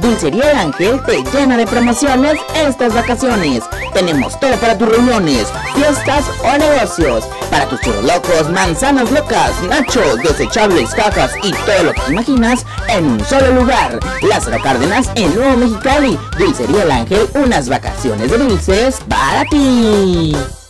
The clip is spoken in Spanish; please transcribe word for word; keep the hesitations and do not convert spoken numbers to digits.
Dulcería El Ángel te llena de promociones estas vacaciones. Tenemos todo para tus reuniones, fiestas o negocios. Para tus churros locos, manzanas locas, nachos, desechables, cajas y todo lo que te imaginas en un solo lugar. Lázaro Cárdenas en Nuevo Mexicali. Dulcería El Ángel, unas vacaciones de dulces para ti.